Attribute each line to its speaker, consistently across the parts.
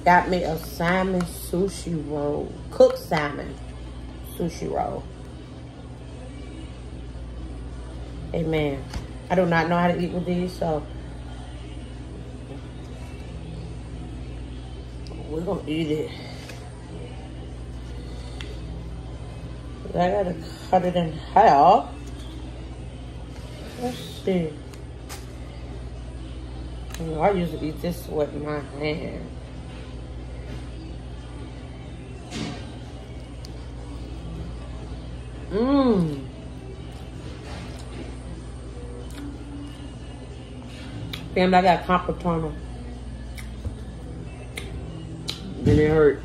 Speaker 1: got me a salmon sushi roll. Cooked salmon sushi roll. Amen. I do not know how to eat with these, so we're gonna eat it. I gotta cut it in half. Let's see. I usually eat this with my hand. Damn, I got copper tunnel. Then it hurt.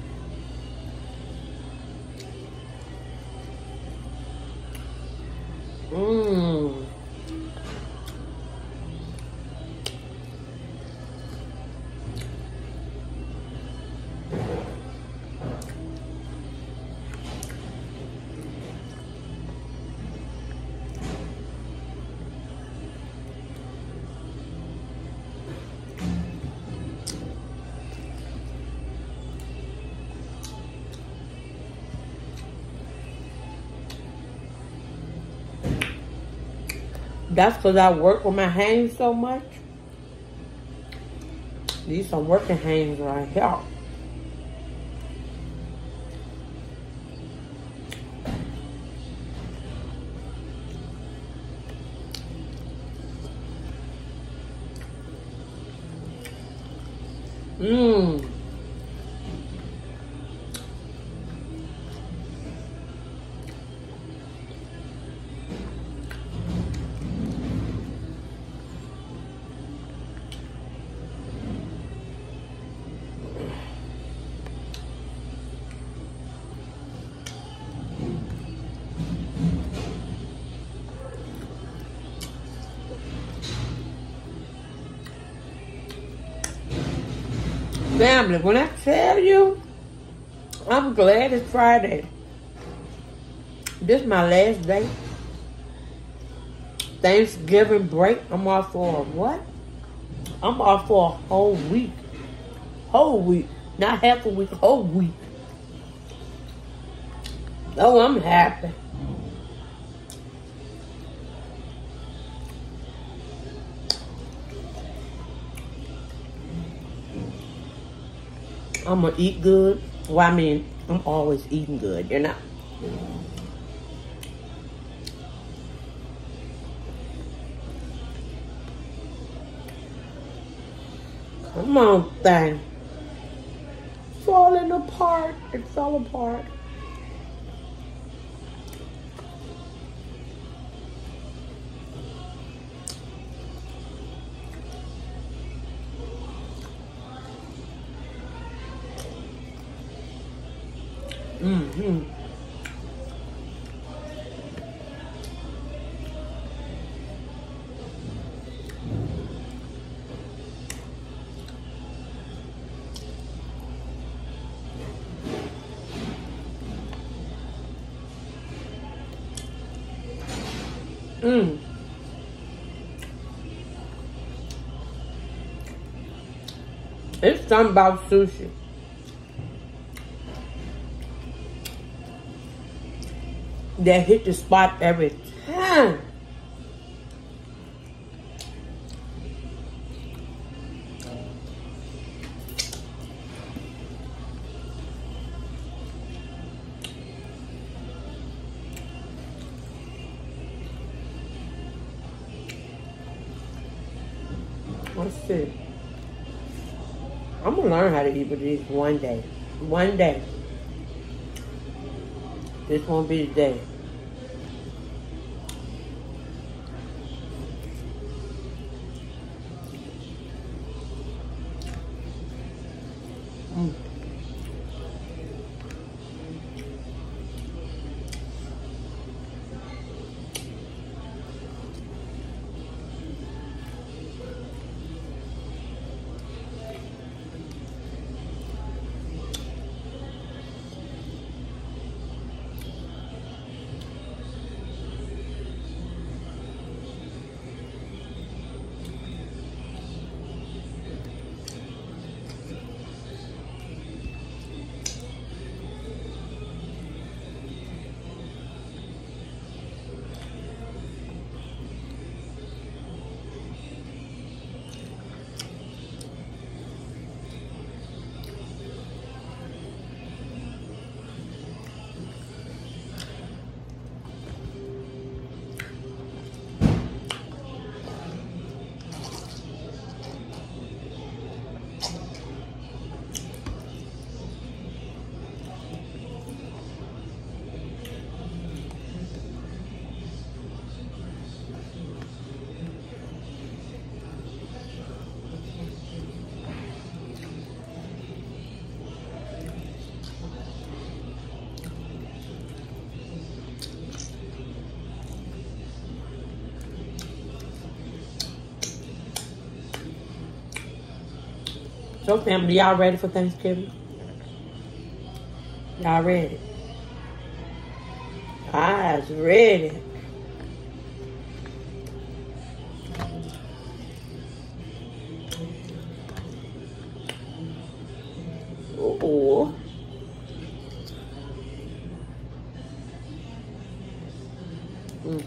Speaker 1: That's because I work with my hands so much. These are working hands right here. Family, when I tell you, I'm glad it's Friday. This is my last day. Thanksgiving break. I'm off for what? I'm off for a whole week. Whole week. Not half a week, whole week. Oh, I'm happy. I'm gonna eat good. Well, I mean, I'm always eating good, you know. Come on, thing. Falling apart. It fell apart. It's something about sushi. That hit the spot every time. Let's see. I'm gonna learn how to eat with these one day. One day. This won't be the day. So family, y'all ready for Thanksgiving? Y'all ready? Eyes ready. Ooh. Mm.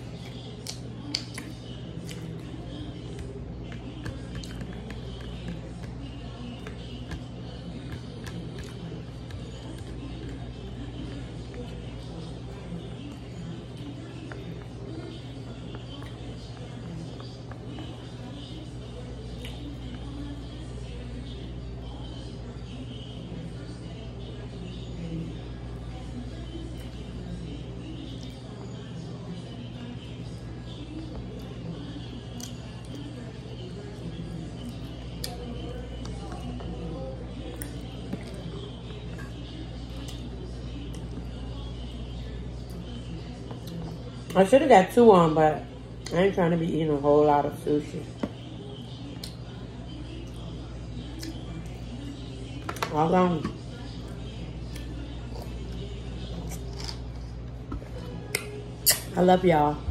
Speaker 1: I should have got 2 on, but I ain't trying to be eating a whole lot of sushi. All on. I love y'all.